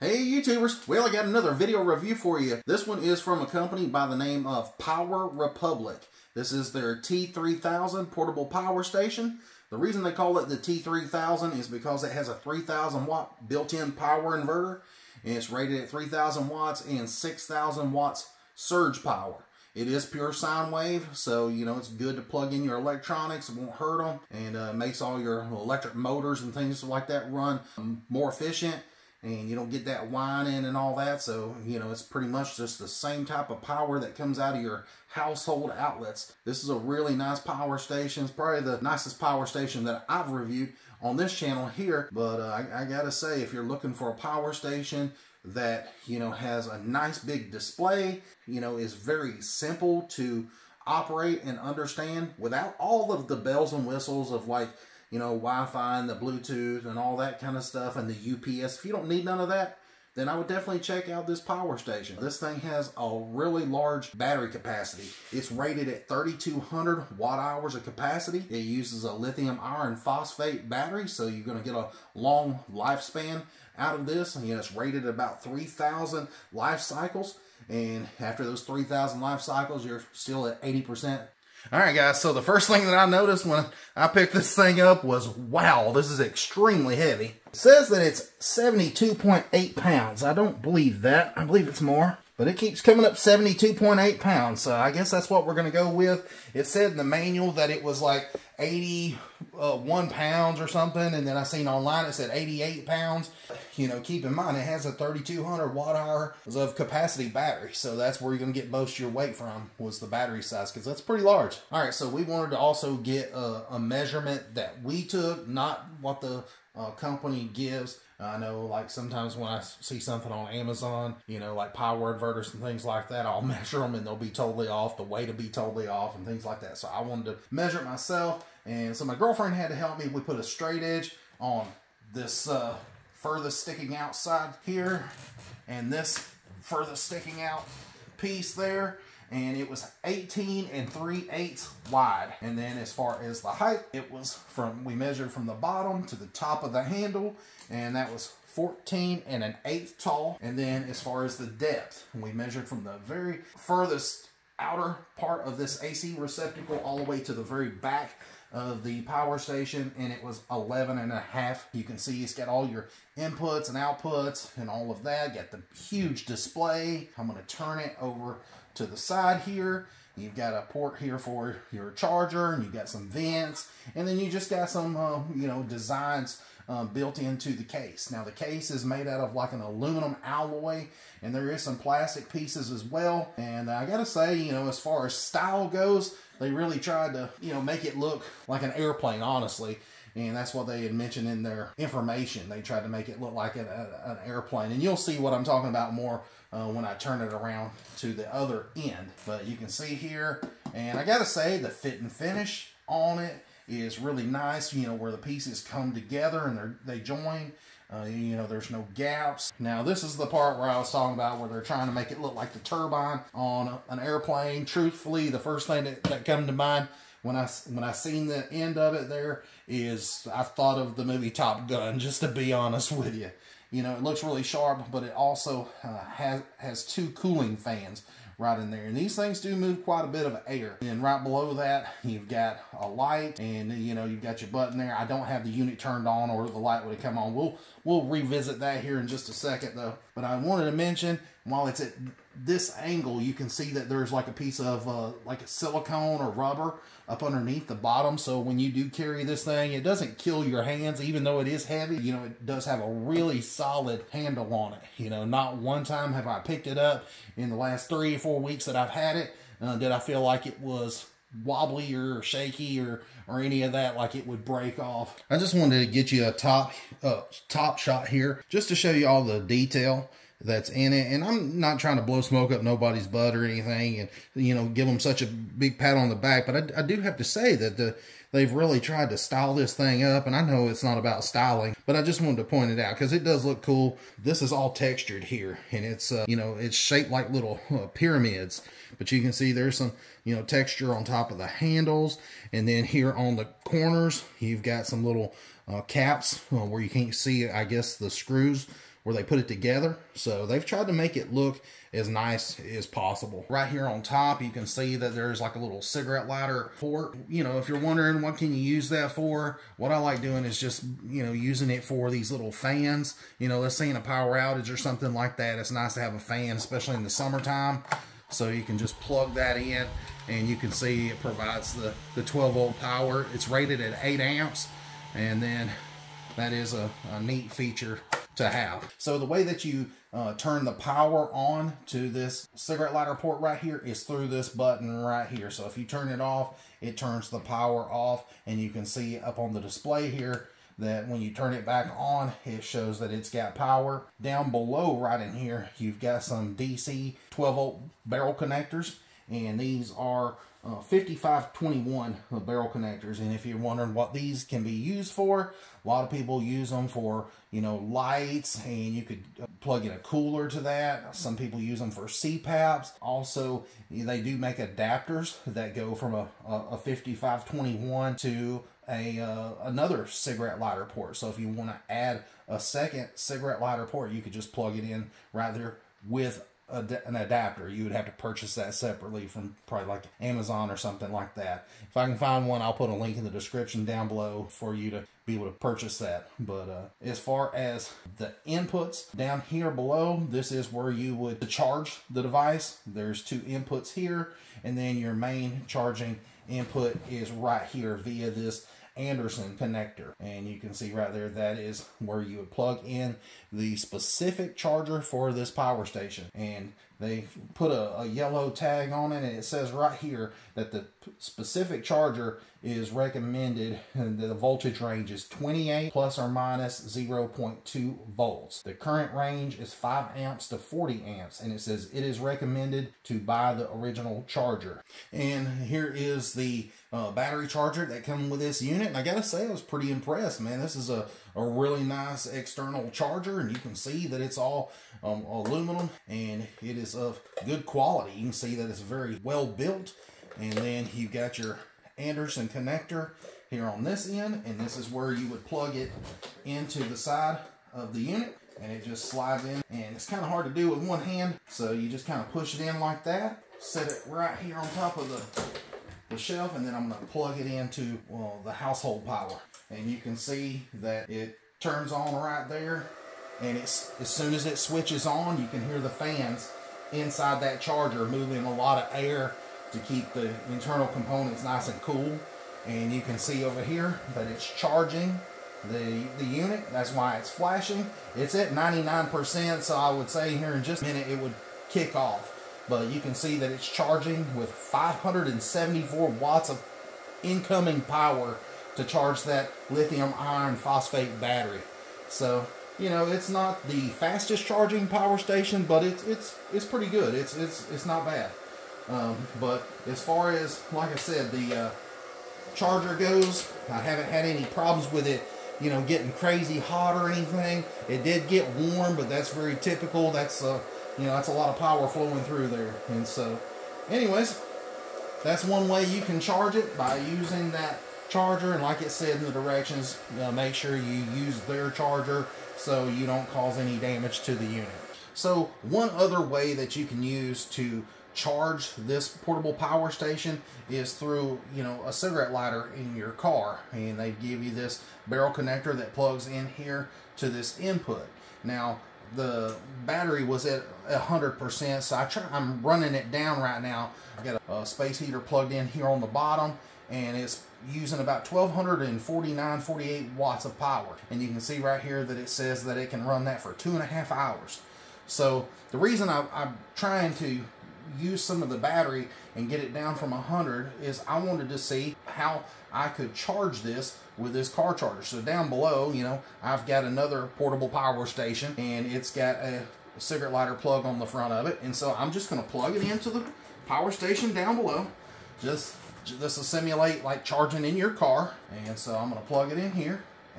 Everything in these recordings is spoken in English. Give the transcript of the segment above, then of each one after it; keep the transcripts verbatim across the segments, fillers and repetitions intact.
Hey YouTubers, well I got another video review for you. This one is from a company by the name of Power Republic. This is their T three thousand portable power station. The reason they call it the T three thousand is because it has a three thousand watt built-in power inverter. And it's rated at three thousand watts and six thousand watts surge power. It is pure sine wave, so you know it's good to plug in your electronics. It won't hurt them, and uh, makes all your electric motors and things like that run more efficient. And you don't get that whining and all that. So, you know, it's pretty much just the same type of power that comes out of your household outlets. This is a really nice power station. It's probably the nicest power station that I've reviewed on this channel here. But uh, I, I gotta say, if you're looking for a power station that, you know, has a nice big display, you know, is very simple to operate and understand without all of the bells and whistles of like, you know, Wi-Fi and the Bluetooth and all that kind of stuff and the U P S. If you don't need none of that, then I would definitely check out this power station. This thing has a really large battery capacity. It's rated at thirty-two hundred watt hours of capacity. It uses a lithium iron phosphate battery, so you're going to get a long lifespan out of this. And, you know, it's rated at about three thousand life cycles. And after those three thousand life cycles, you're still at eighty percent. Alright guys, so the first thing that I noticed when I picked this thing up was, wow, this is extremely heavy. It says that it's seventy-two point eight pounds. I don't believe that. I believe it's more. But it keeps coming up seventy-two point eight pounds, so I guess that's what we're going to go with. It said in the manual that it was like eighty-one pounds or something, and then I seen online it said eighty-eight pounds. You know, keep in mind, it has a thirty-two hundred watt hour of capacity battery, so that's where you're going to get most of your weight from, was the battery size, because that's pretty large. Alright, so we wanted to also get a, a measurement that we took, not what the uh, company gives. I know, like, sometimes when I see something on Amazon, you know, like power inverters and things like that, I'll measure them and they'll be totally off, the weight will be totally off and things like that. So I wanted to measure it myself, and so my girlfriend had to help me. We put a straight edge on this uh, furthest sticking out side here, and this furthest sticking out piece there, and it was eighteen and three eighths wide. And then as far as the height, it was from, we measured from the bottom to the top of the handle, and that was fourteen and an eighth tall. And then as far as the depth, we measured from the very furthest outer part of this A C receptacle all the way to the very back of the power station, and it was eleven and a half. You can see it's got all your inputs and outputs and all of that. You got the huge display. I'm going to turn it over to the side here. You've got a port here for your charger, and you've got some vents, and then you just got some, uh, you know, designs um, built into the case. Now the case is made out of like an aluminum alloy, and there is some plastic pieces as well. And I gotta say, you know, as far as style goes, they really tried to, you know, make it look like an airplane, honestly. And that's what they had mentioned in their information. They tried to make it look like an, a, an airplane. And you'll see what I'm talking about more uh, when I turn it around to the other end. But you can see here, and I gotta say, the fit and finish on it is really nice. You know, where the pieces come together and they're, they join. Uh, you know, there's no gaps. Now, this is the part where I was talking about where they're trying to make it look like the turbine on an airplane. Truthfully, the first thing that, that come to mind when I, when I seen the end of it there is I thought of the movie Top Gun, just to be honest with you. You know, it looks really sharp, but it also uh, has, has two cooling fans right in there. And these things do move quite a bit of air. And right below that, you've got a light, and you know, you've got your button there. I don't have the unit turned on, or the light would have come on. We'll, we'll revisit that here in just a second though. But I wanted to mention, while it's at this angle, you can see that there's like a piece of uh, like a silicone or rubber up underneath the bottom. So when you do carry this thing, it doesn't kill your hands, even though it is heavy. You know, it does have a really solid handle on it. You know, not one time have I picked it up in the last three or four weeks that I've had it uh, did I feel like it was wobbly or shaky or or any of that, like it would break off. I just wanted to get you a top uh, top shot here just to show you all the detail that's in it. And I'm not trying to blow smoke up nobody's butt or anything, and you know, give them such a big pat on the back, but I, I do have to say that the they've really tried to style this thing up. And I know it's not about styling, but I just wanted to point it out because it does look cool. This is all textured here, and it's uh, you know, it's shaped like little uh, pyramids, but you can see there's some, you know, texture on top of the handles, and then here on the corners you've got some little uh, caps uh, where you can't see, I guess, the screws where they put it together. So they've tried to make it look as nice as possible. Right here on top, you can see that there's like a little cigarette lighter port. You know, if you're wondering what can you use that for, what I like doing is just, you know, using it for these little fans. You know, let's say in a power outage or something like that, it's nice to have a fan, especially in the summertime. So you can just plug that in, and you can see it provides the, the twelve volt power. It's rated at eight amps, and then that is a, a neat feature to have. So the way that you uh, turn the power on to this cigarette lighter port right here is through this button right here. So if you turn it off, it turns the power off, and you can see up on the display here that when you turn it back on, it shows that it's got power. Down below right in here, you've got some D C twelve volt barrel connectors, and these are uh, fifty-five twenty-one barrel connectors. And if you're wondering what these can be used for, a lot of people use them for, you know, lights, and you could plug in a cooler to that. Some people use them for C PAPs. Also, they do make adapters that go from a, a fifty-five twenty-one to a uh, another cigarette lighter port. So if you want to add a second cigarette lighter port, you could just plug it in right there with a, an adapter. You would have to purchase that separately from probably like Amazon or something like that. If I can find one, I'll put a link in the description down below for you to be able to purchase that. But uh, as far as the inputs down here below, this is where you would charge the device. There's two inputs here, and then your main charging input is right here via this Anderson connector, and you can see right there that is where you would plug in the specific charger for this power station. And they put a, a yellow tag on it, and it says right here that the specific charger is recommended, and the voltage range is twenty-eight plus or minus zero point two volts. The current range is five amps to forty amps, and it says it is recommended to buy the original charger. And here is the uh, battery charger that comes with this unit, and I gotta say I was pretty impressed, man. This is a, a really nice external charger, and you can see that it's all um, aluminum, and it is of good quality. You can see that it's very well built. And then you've got your Anderson connector here on this end, and this is where you would plug it into the side of the unit, and it just slides in. And it's kind of hard to do with one hand, so you just kind of push it in like that, set it right here on top of the, the shelf, and then I'm going to plug it into, well, the household power. And you can see that it turns on right there, and it's, as soon as it switches on, you can hear the fans inside that charger moving a lot of air to keep the internal components nice and cool. And you can see over here that it's charging the the unit. That's why it's flashing. It's at ninety-nine percent, so I would say here in just a minute it would kick off. But you can see that it's charging with five hundred seventy-four watts of incoming power to charge that lithium iron phosphate battery. So, you know, it's not the fastest charging power station, but it's it's it's pretty good. It's it's it's not bad. Um, but as far as, like I said, the uh, charger goes, I haven't had any problems with it, you know, getting crazy hot or anything. It did get warm, but that's very typical. That's, uh, you know, that's a lot of power flowing through there. And so, anyways, that's one way you can charge it, by using that charger. And like it said in the directions, you know, make sure you use their charger so you don't cause any damage to the unit. So one other way that you can use to charge this portable power station is through, you know, a cigarette lighter in your car, and they give you this barrel connector that plugs in here to this input. Now the battery was at a hundred percent, so I try I'm running it down right now. I got a, a space heater plugged in here on the bottom, and it's using about twelve forty-nine, forty-eight watts of power. And you can see right here that it says that it can run that for two and a half hours. So the reason I, I'm trying to use some of the battery and get it down from a hundred is I wanted to see how I could charge this with this car charger. So down below, you know, I've got another portable power station, and it's got a, a cigarette lighter plug on the front of it. And so I'm just going to plug it into the power station down below. Just this will simulate like charging in your car. And so I'm going to plug it in here,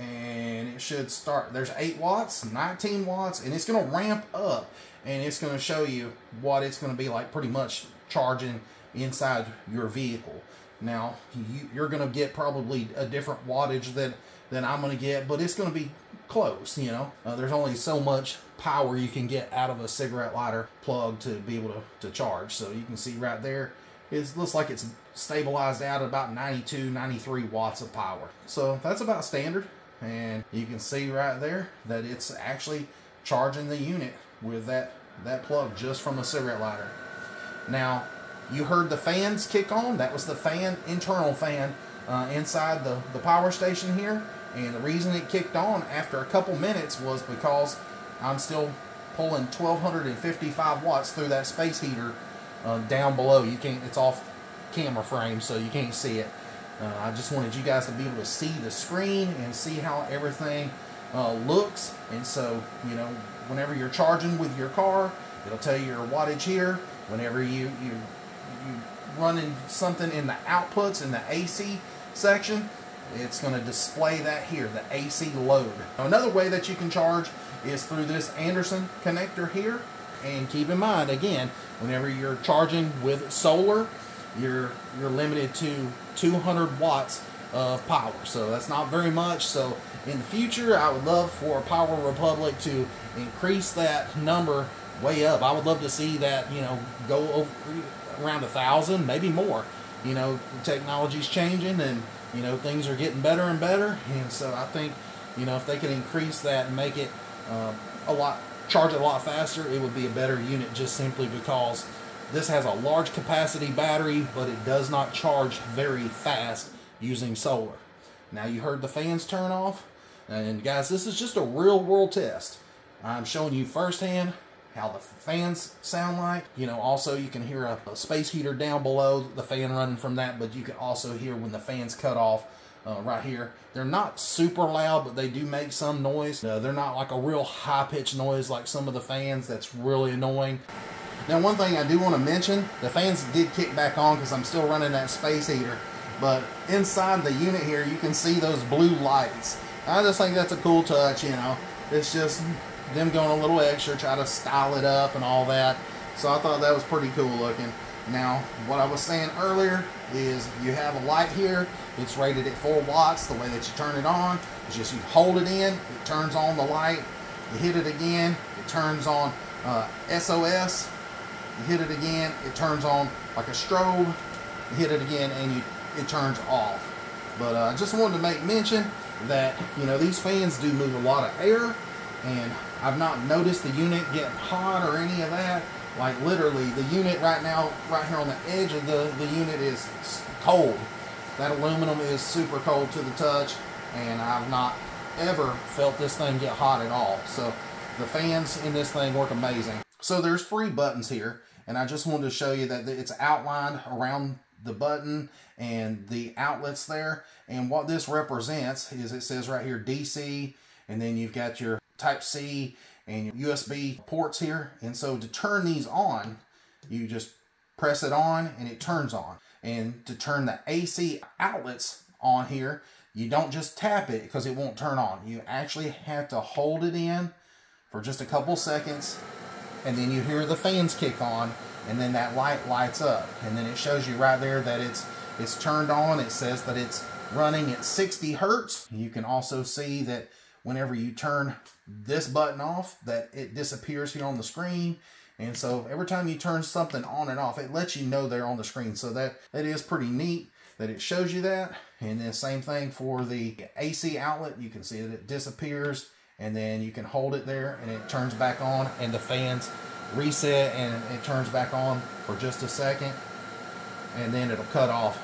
and it should start. There's eight watts, nineteen watts, and it's going to ramp up, and it's going to show you what it's going to be like pretty much charging inside your vehicle. Now, you, you're going to get probably a different wattage than, than I'm going to get, but it's going to be close, you know. Uh, there's only so much power you can get out of a cigarette lighter plug to be able to, to charge. So you can see right there, it looks like it's stabilized out at about ninety-two, ninety-three watts of power. So that's about standard. And you can see right there that it's actually charging the unit with that, that plug just from a cigarette lighter. Now, you heard the fans kick on. That was the fan, internal fan uh, inside the, the power station here. And the reason it kicked on after a couple minutes was because I'm still pulling twelve fifty-five watts through that space heater uh, down below. You can't, it's off camera frame, so you can't see it. Uh, I just wanted you guys to be able to see the screen and see how everything uh, looks. And so, you know, whenever you're charging with your car, it'll tell you your wattage here. Whenever you, you, you running something in the outputs in the A C section, it's going to display that here, the A C load. Now, another way that you can charge is through this Anderson connector here. And keep in mind, again, whenever you're charging with solar, you're you're limited to two hundred watts of power. So that's not very much. So in the future, I would love for Power Republic to increase that number way up. I would love to see that, you know, go over around a thousand, maybe more. You know, the technology's changing, and you know, things are getting better and better. And so I think, you know, if they could increase that and make it uh, a lot, charge it a lot faster, it would be a better unit, just simply because this has a large capacity battery, but it does not charge very fast using solar. Now, you heard the fans turn off. And guys, this is just a real world test. I'm showing you firsthand how the fans sound like. You know, also you can hear a, a space heater down below, the fan running from that, but you can also hear when the fans cut off uh, right here. They're not super loud, but they do make some noise. Uh, they're not like a real high-pitched noise like some of the fans. That's really annoying. Now, one thing I do want to mention, the fans did kick back on because I'm still running that space heater, but inside the unit here, you can see those blue lights. I just think that's a cool touch, you know. It's just them going a little extra, try to style it up and all that. So I thought that was pretty cool looking. Now, what I was saying earlier is you have a light here. It's rated at four watts. The way that you turn it on is just you hold it in, it turns on the light. You hit it again, it turns on uh, S O S. You hit it again, it turns on like a strobe. You hit it again, and you, it turns off. But I uh, just wanted to make mention that, you know, these fans do move a lot of air, and I've not noticed the unit getting hot or any of that. Like, literally, the unit right now, right here on the edge of the, the unit is cold. That aluminum is super cold to the touch, and I've not ever felt this thing get hot at all. So the fans in this thing work amazing. So there's three buttons here, and I just wanted to show you that it's outlined around the button and the outlets there. And what this represents is, it says right here D C, and then you've got your Type C and your U S B ports here. And so to turn these on, you just press it on and it turns on. And to turn the A C outlets on here, you don't just tap it because it won't turn on. You actually have to hold it in for just a couple seconds, and then you hear the fans kick on, and then that light lights up, and then it shows you right there that it's it's turned on. It says that it's running at sixty hertz. You can also see that whenever you turn this button off, that it disappears here on the screen. And so every time you turn something on and off, it lets you know there on the screen. So that that is pretty neat that it shows you that. And then same thing for the A C outlet. You can see that it disappears, and then you can hold it there and it turns back on, and the fans reset and it turns back on for just a second, and then it'll cut off.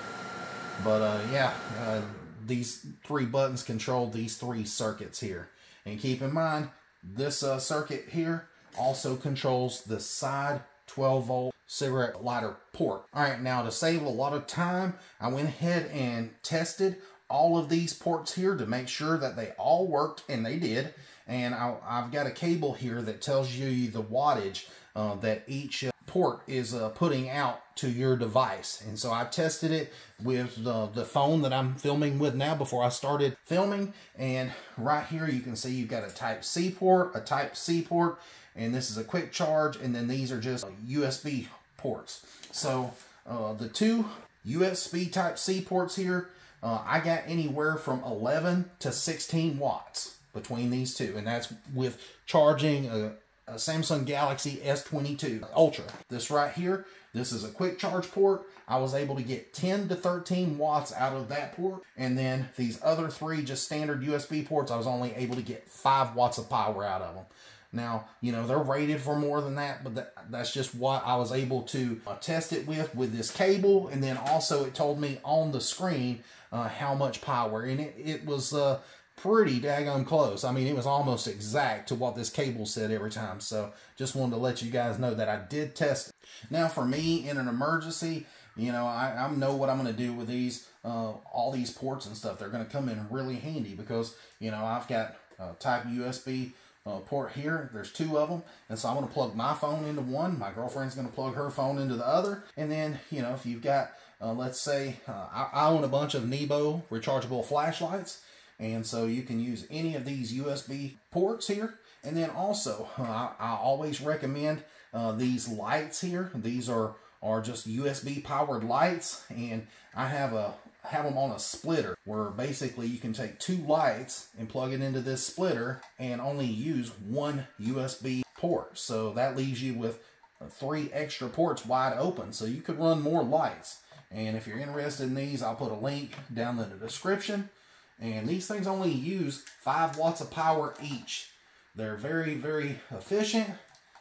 But uh, yeah, uh, these three buttons control these three circuits here. And keep in mind, this uh, circuit here also controls the side twelve volt cigarette lighter port. All right, now to save a lot of time, I went ahead and tested all of these ports here to make sure that they all worked, and they did. And I, I've got a cable here that tells you the wattage uh, that each uh, port is uh, putting out to your device. And so I tested it with the, the phone that I'm filming with now before I started filming. And right here you can see you've got a Type C port, a Type C port, and this is a quick charge, and then these are just U S B ports. So uh, the two U S B type C ports here, uh, I got anywhere from eleven to sixteen watts between these two, and that's with charging a, a Samsung Galaxy S twenty-two Ultra. This right here, this is a quick charge port. I was able to get ten to thirteen watts out of that port, and then these other three just standard U S B ports, I was only able to get five watts of power out of them. Now, you know, they're rated for more than that, but that, that's just what I was able to uh, test it with, with this cable. And then also it told me on the screen uh, how much power. And it, it was uh, pretty daggone close. I mean, it was almost exact to what this cable said every time. So just wanted to let you guys know that I did test it. Now, for me, in an emergency, you know, I, I know what I'm going to do with these, uh, all these ports and stuff. They're going to come in really handy because, you know, I've got uh, type U S B Uh, port here. There's two of them, and so I'm going to plug my phone into one. My girlfriend's going to plug her phone into the other. And then, you know, if you've got, uh, let's say, uh, I, I own a bunch of Nebo rechargeable flashlights, and so you can use any of these U S B ports here. And then also, uh, I, I always recommend uh, these lights here. These are are just U S B powered lights, and I have a have them on a splitter where basically you can take two lights and plug it into this splitter and only use one U S B port. So that leaves you with three extra ports wide open, so you could run more lights. And if you're interested in these, I'll put a link down in the description. And these things only use five watts of power each. They're very, very efficient,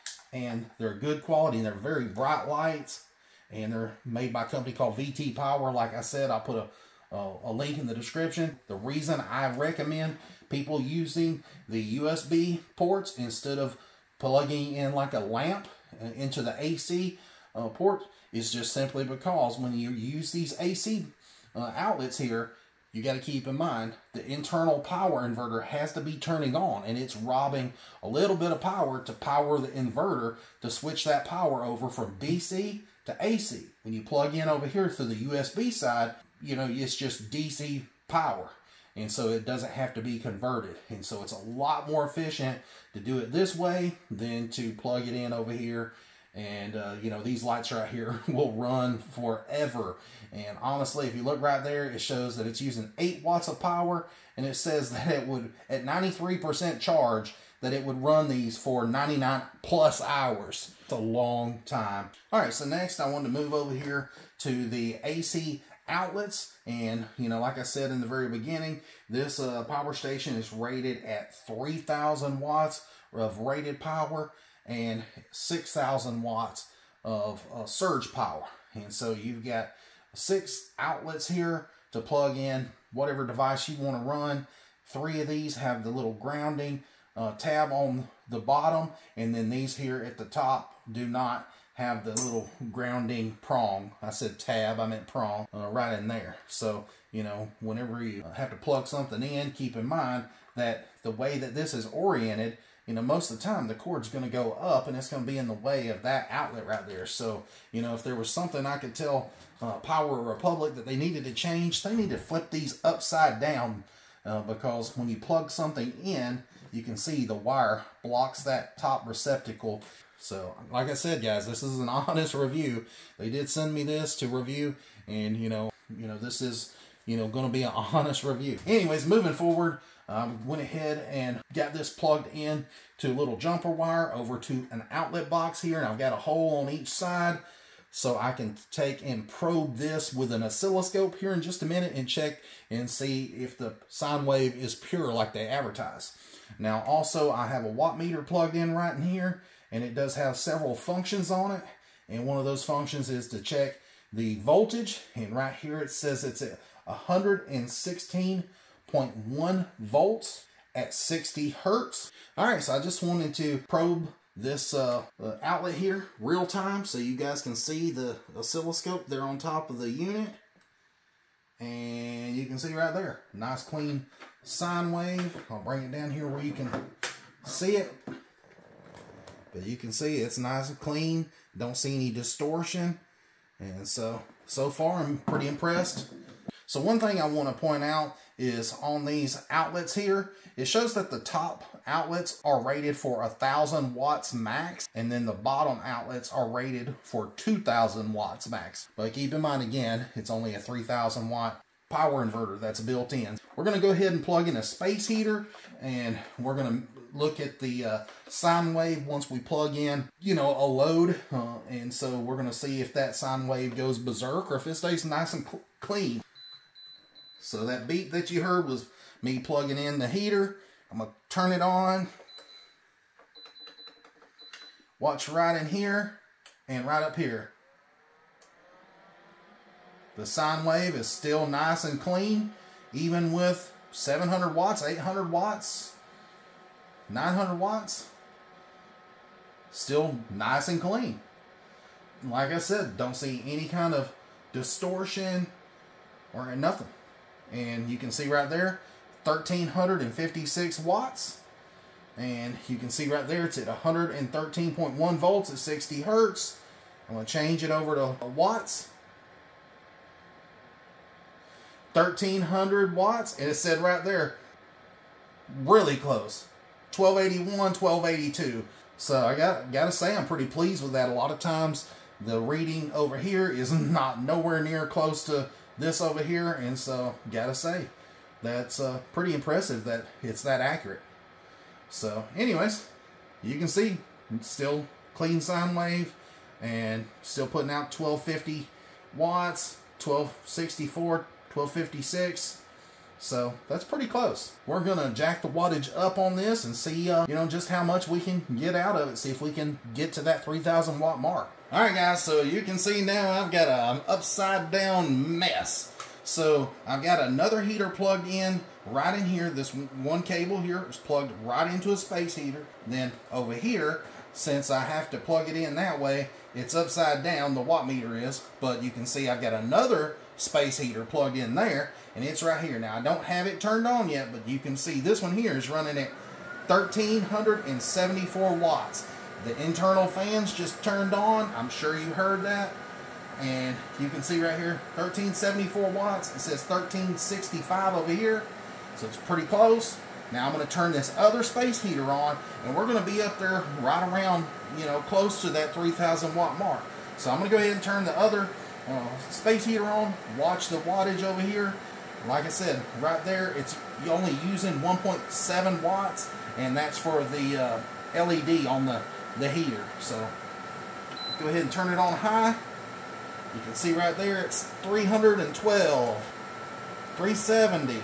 and they're good quality, and they're very bright lights. And they're made by a company called V T Power. Like I said, I'll put a, a, a link in the description. The reason I recommend people using the U S B ports instead of plugging in like a lamp into the A C uh, port is just simply because when you use these A C uh, outlets here, you got to keep in mind the internal power inverter has to be turning on, and it's robbing a little bit of power to power the inverter to switch that power over from D C to A C. When you plug in over here through the U S B side, you know, it's just D C power. And so it doesn't have to be converted. And so it's a lot more efficient to do it this way than to plug it in over here. And, uh, you know, these lights right here will run forever. And honestly, if you look right there, it shows that it's using eight watts of power. And it says that it would, at ninety-three percent charge, that it would run these for ninety-nine plus hours. It's a long time. All right, so next I wanted to move over here to the A C outlets. And, you know, like I said in the very beginning, this uh, power station is rated at three thousand watts of rated power and six thousand watts of uh, surge power. And so you've got six outlets here to plug in whatever device you want to run. Three of these have the little grounding uh, tab on the bottom, and then these here at the top do not have the little grounding prong. I said tab, I meant prong, uh, right in there. So, you know, whenever you have to plug something in, keep in mind that the way that this is oriented, you know, most of the time the cord's going to go up and it's going to be in the way of that outlet right there. So, you know, if there was something I could tell uh, Power Republic that they needed to change, they need to flip these upside down uh, because when you plug something in, you can see the wire blocks that top receptacle. So, like I said, guys, this is an honest review. They did send me this to review, and, you know, you know, this is, you know, going to be an honest review. Anyways, moving forward, I um, went ahead and got this plugged in to a little jumper wire over to an outlet box here, and I've got a hole on each side, so I can take and probe this with an oscilloscope here in just a minute and check and see if the sine wave is pure like they advertise. Now, also, I have a watt meter plugged in right in here, and it does have several functions on it. And one of those functions is to check the voltage. And right here it says it's at one hundred sixteen point one volts at sixty hertz. All right, so I just wanted to probe this uh, uh, outlet here real time so you guys can see the oscilloscope there on top of the unit. And you can see right there, nice clean sine wave. I'll bring it down here where you can see it. But you can see it's nice and clean. Don't see any distortion. And so, so far I'm pretty impressed. So one thing I want to point out is on these outlets here. It shows that the top outlets are rated for one thousand watts max, and then the bottom outlets are rated for two thousand watts max. But keep in mind, again, it's only a three thousand watt power inverter that's built in. We're going to go ahead and plug in a space heater, and we're going to look at the uh, sine wave once we plug in, you know, a load. Uh, and so we're going to see if that sine wave goes berserk or if it stays nice and cl clean. So that beat that you heard was me plugging in the heater. I'm going to turn it on. Watch right in here and right up here. The sine wave is still nice and clean, even with seven hundred watts, eight hundred watts, nine hundred watts. Still nice and clean. Like I said, don't see any kind of distortion or nothing. And you can see right there, one thousand three hundred fifty-six watts. And you can see right there, it's at one hundred thirteen point one volts at sixty hertz. I'm going to change it over to watts. thirteen hundred watts, and it said right there, really close, twelve eighty-one, twelve eighty-two. So I got gotta say, I'm pretty pleased with that. A lot of times the reading over here is not nowhere near close to this over here, and so gotta say that's uh, pretty impressive that it's that accurate. So anyways, you can see it's still clean sine wave and still putting out twelve fifty watts, twelve sixty-four, twelve fifty-six. So that's pretty close. We're gonna jack the wattage up on this and see uh, you know, just how much we can get out of it. See if we can get to that three thousand watt mark. All right guys, so you can see now I've got an upside down mess. So I've got another heater plugged in right in here. This one cable here is plugged right into a space heater. Then over here, since I have to plug it in that way, it's upside down, the watt meter is. But you can see I've got another space heater plugged in there, and it's right here. Now I don't have it turned on yet, but you can see this one here is running at one thousand three hundred seventy-four watts. The internal fans just turned on. I'm sure you heard that. And you can see right here, one thousand three hundred seventy-four watts. It says one thousand three hundred sixty-five over here, so it's pretty close. Now I'm going to turn this other space heater on, and we're going to be up there right around, you know, close to that three thousand watt mark. So I'm going to go ahead and turn the other uh, space heater on, watch the wattage over here. Like I said, right there, it's only using one point seven watts, and that's for the uh, L E D on the, the heater. So go ahead and turn it on high. You can see right there, it's three hundred twelve, three seventy,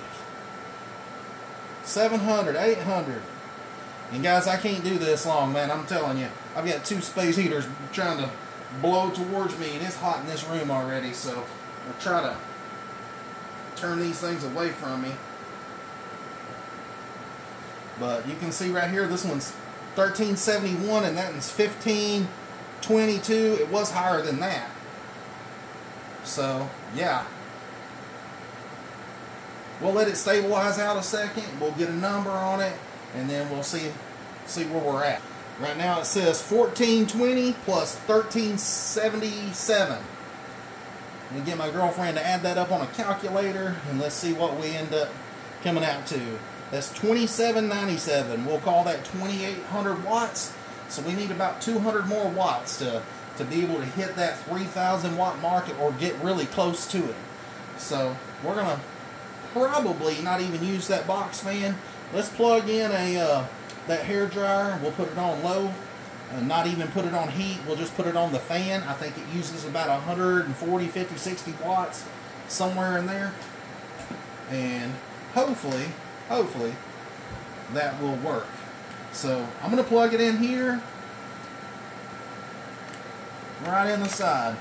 seven hundred, eight hundred. And guys, I can't do this long, man. I'm telling you, I've got two space heaters trying to blow towards me, and it's hot in this room already, so I'll try to turn these things away from me. But you can see right here, this one's thirteen seventy-one, and that one's fifteen twenty-two. It was higher than that. So, yeah. We'll let it stabilize out a second. We'll get a number on it, and then we'll see see where we're at. Right now it says fourteen twenty plus thirteen seventy-seven. I'm going to get my girlfriend to add that up on a calculator, and let's see what we end up coming out to. That's twenty-seven ninety-seven. We'll call that twenty-eight hundred watts. So we need about two hundred more watts to to be able to hit that three thousand watt market or get really close to it. So we're going to probably not even use that box fan. Let's plug in a uh, that hair dryer. We'll put it on low and not even put it on heat. We'll just put it on the fan. I think it uses about one forty, fifty, sixty watts, somewhere in there. And hopefully, hopefully that will work. So I'm going to plug it in here, right in the side.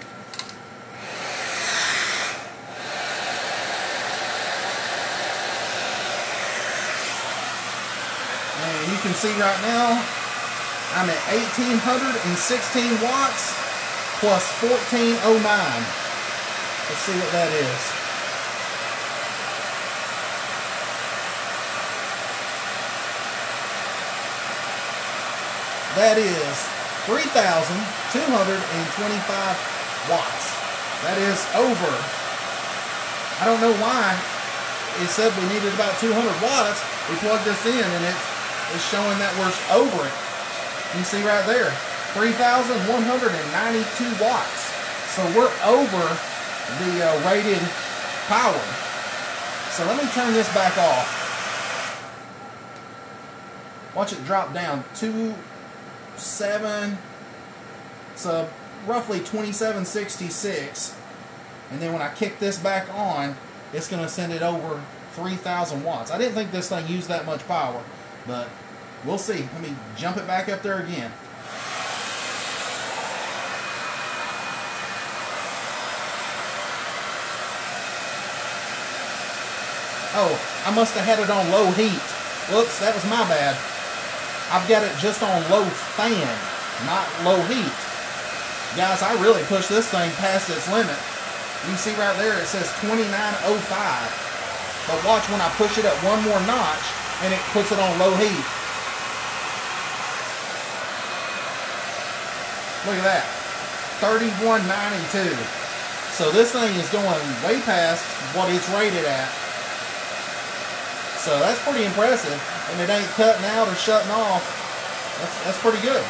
And you can see right now, I'm at eighteen sixteen watts plus fourteen oh nine. Let's see what that is. That is three thousand two hundred twenty-five watts. That is over. I don't know why it said we needed about two hundred watts. We plugged this in and it's, it's showing that we're over it. You see right there, three thousand one hundred ninety-two watts. So we're over the uh, rated power. So let me turn this back off. Watch it drop down to seven, so roughly twenty-seven sixty-six. And then when I kick this back on, it's going to send it over three thousand watts. I didn't think this thing used that much power, but we'll see. Let me jump it back up there again. Oh, I must have had it on low heat. Whoops, that was my bad. I've got it just on low fan, not low heat. Guys, I really pushed this thing past its limit. You see right there, it says twenty-nine oh five. But watch when I push it up one more notch, and it puts it on low heat. Look at that, thirty-one ninety-two. So this thing is going way past what it's rated at. So that's pretty impressive, and it ain't cutting out or shutting off. That's, that's pretty good.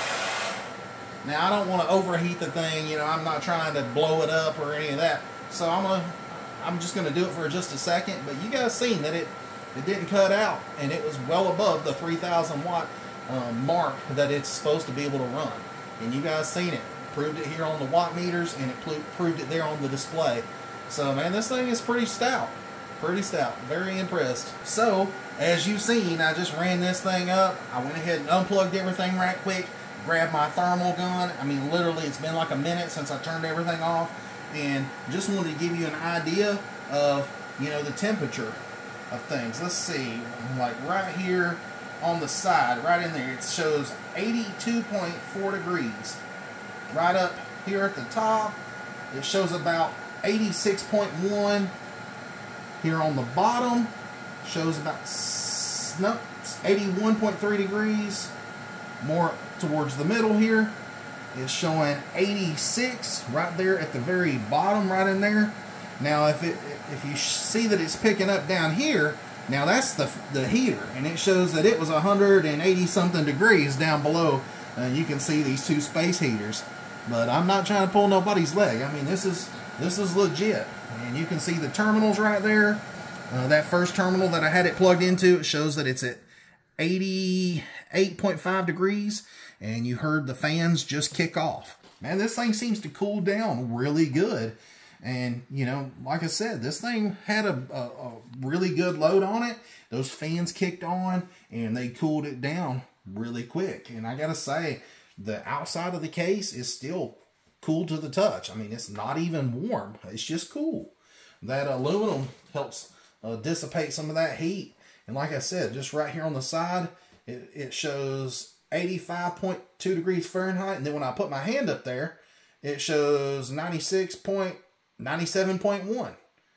Now I don't want to overheat the thing, you know, I'm not trying to blow it up or any of that. So I'm gonna, I'm just gonna do it for just a second. But you guys seen that it, it didn't cut out, and it was well above the three thousand watt um, mark that it's supposed to be able to run. And you guys seen it, proved it here on the watt meters, and it proved it there on the display. So man, this thing is pretty stout. Pretty stout. Very impressed. So, as you've seen, I just ran this thing up. I went ahead and unplugged everything right quick. Grabbed my thermal gun. I mean, literally, it's been like a minute since I turned everything off. And just wanted to give you an idea of, you know, the temperature of things. Let's see. Like right here on the side, right in there, it shows eighty-two point four degrees. Right up here at the top, it shows about eighty-six point one. Here on the bottom, shows about no, eighty-one point three degrees. More towards the middle here, it's showing eighty-six right there at the very bottom, right in there. Now, if it if you see that it's picking up down here, now that's the the heater, and it shows that it was one hundred eighty something degrees down below. And you can see these two space heaters. But I'm not trying to pull nobody's leg. I mean, this is this is legit. And you can see the terminals right there. Uh, that first terminal that I had it plugged into, it shows that it's at eighty-eight point five degrees. And you heard the fans just kick off. Man, this thing seems to cool down really good. And, you know, like I said, this thing had a, a, a really good load on it. Those fans kicked on, and they cooled it down really quick. And I got to say, the outside of the case is still cool to the touch. I mean, it's not even warm. It's just cool. That aluminum helps uh, dissipate some of that heat. And like I said, just right here on the side, it, it shows eighty-five point two degrees Fahrenheit. And then when I put my hand up there, it shows ninety-six point ninety-seven point one.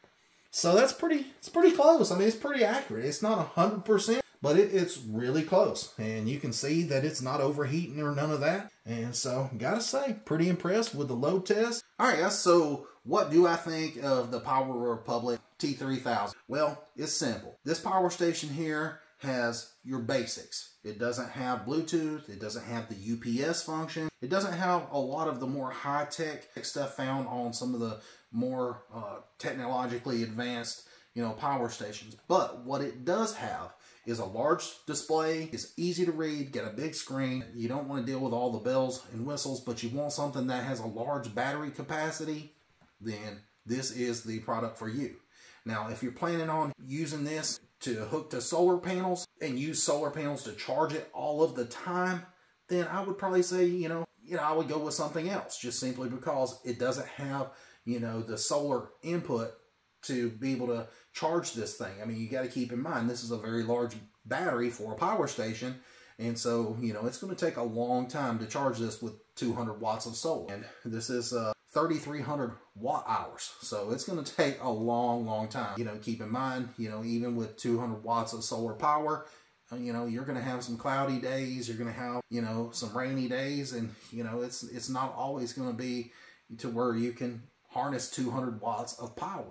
So that's pretty, it's pretty close. I mean, it's pretty accurate. It's not one hundred percent, but it, it's really close. And you can see that it's not overheating or none of that. And so, gotta say, pretty impressed with the load test. All right, guys, so what do I think of the Power Republic T three thousand? Well, it's simple. This power station here has your basics. It doesn't have Bluetooth. It doesn't have the U P S function. It doesn't have a lot of the more high-tech stuff found on some of the more uh, technologically advanced, you know, power stations. But what it does have is a large display. It's easy to read, get a big screen. You don't want to deal with all the bells and whistles, but you want something that has a large battery capacity, then this is the product for you. Now, if you're planning on using this to hook to solar panels and use solar panels to charge it all of the time, then I would probably say, you know, you know, I would go with something else, just simply because it doesn't have, you know, the solar input to be able to charge this thing. I mean, you got to keep in mind, this is a very large battery for a power station. And so, you know, it's going to take a long time to charge this with two hundred watts of solar. And this is uh, thirty-three hundred watt hours. So it's going to take a long, long time. You know, keep in mind, you know, even with two hundred watts of solar power, you know, you're going to have some cloudy days. You're going to have, you know, some rainy days. And, you know, it's, it's not always going to be to where you can harness two hundred watts of power.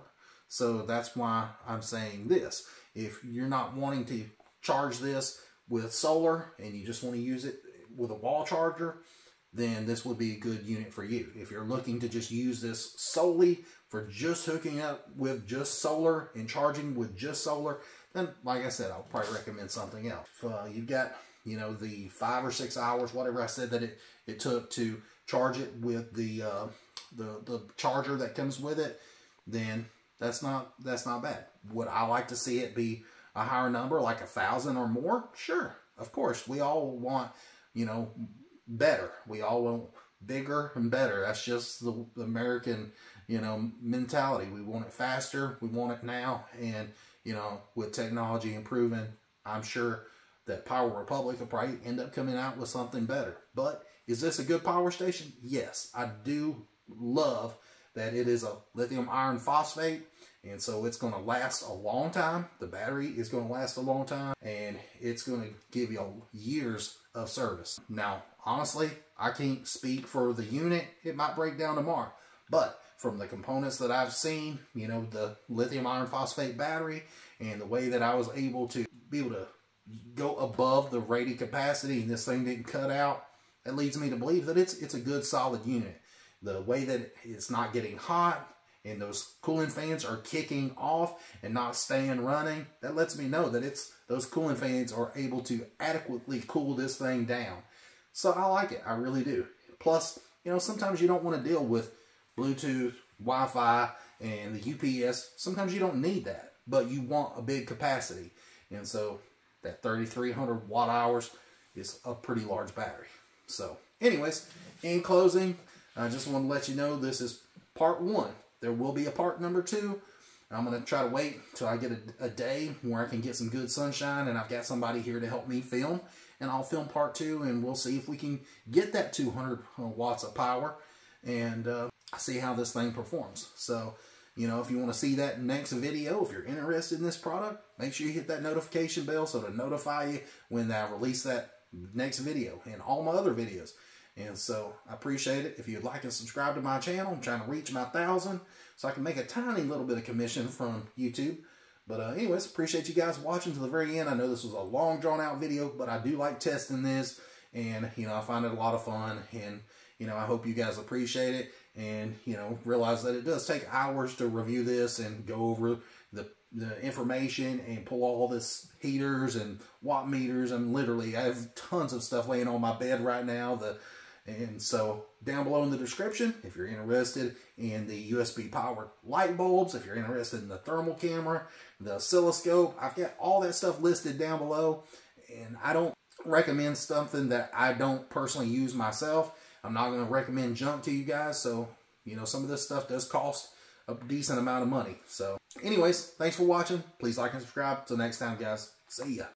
So that's why I'm saying this. If you're not wanting to charge this with solar and you just want to use it with a wall charger, then this would be a good unit for you. If you're looking to just use this solely for just hooking up with just solar and charging with just solar, then like I said, I'll probably recommend something else. If uh, you've got, you know, the five or six hours, whatever I said that it, it took to charge it with the, uh, the, the charger that comes with it, then that's not, that's not bad. Would I like to see it be a higher number, like a thousand or more? Sure, of course. We all want, you know, better. We all want bigger and better. That's just the, the American, you know, mentality. We want it faster. We want it now. And, you know, with technology improving, I'm sure that Power Republic will probably end up coming out with something better. But is this a good power station? Yes, I do love that it is a lithium iron phosphate. And so it's going to last a long time. The battery is going to last a long time. And it's going to give you years of service. Now, honestly, I can't speak for the unit. It might break down tomorrow. But from the components that I've seen, you know, the lithium iron phosphate battery and the way that I was able to be able to go above the rated capacity and this thing didn't cut out, that leads me to believe that it's, it's a good solid unit. The way that it's not getting hot, and those cooling fans are kicking off and not staying running, that lets me know that it's those cooling fans are able to adequately cool this thing down. So I like it. I really do. Plus, you know, sometimes you don't want to deal with Bluetooth, Wi-Fi, and the U P S. Sometimes you don't need that, but you want a big capacity. And so that thirty-three hundred watt hours is a pretty large battery. So anyways, in closing, I just want to let you know this is part one. There will be a part number two. I'm going to try to wait till I get a, a day where I can get some good sunshine and I've got somebody here to help me film. And I'll film part two and we'll see if we can get that two hundred watts of power and uh, see how this thing performs. So, you know, if you want to see that next video, if you're interested in this product, make sure you hit that notification bell so to notify you when I release that next video and all my other videos. And so I appreciate it. If you'd like to subscribe to my channel, I'm trying to reach my thousand so I can make a tiny little bit of commission from YouTube. But uh, anyways, appreciate you guys watching to the very end. I know this was a long drawn out video, but I do like testing this and, you know, I find it a lot of fun and, you know, I hope you guys appreciate it and, you know, realize that it does take hours to review this and go over the the information and pull all this heaters and watt meters. And literally I have tons of stuff laying on my bed right now. The And so down below in the description, if you're interested in the U S B powered light bulbs, if you're interested in the thermal camera, the oscilloscope, I've got all that stuff listed down below. And I don't recommend something that I don't personally use myself. I'm not going to recommend junk to you guys. So, you know, some of this stuff does cost a decent amount of money. So anyways, thanks for watching. Please like and subscribe. Till next time, guys. See ya.